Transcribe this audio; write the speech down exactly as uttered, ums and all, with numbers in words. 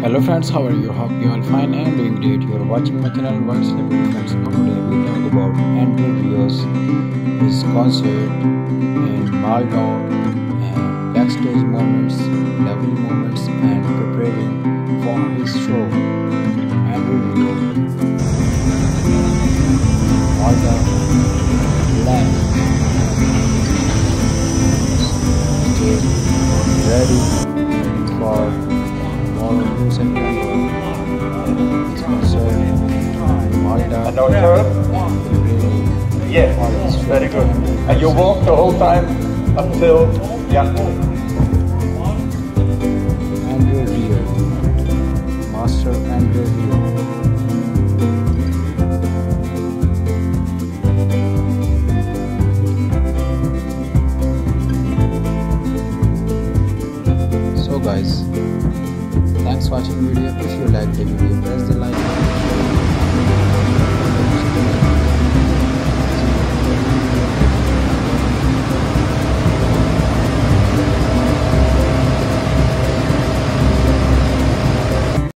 Hello friends, how are you? Hope you all fine and doing great. You are watching my channel World Celebrity Friends. Now today we talk about Andre Rieu's his concert in Malta and backstage moments, lovely moments and preparing for his show. Andre Rieu, Malta, land, stay ready for September. It's concerned Malta. And no turn? Yes, very good. And you walk the whole time until, yeah. Andre Rieu, Master Andre Rieu. So guys, thanks for watching video. If you like the video, press the like button.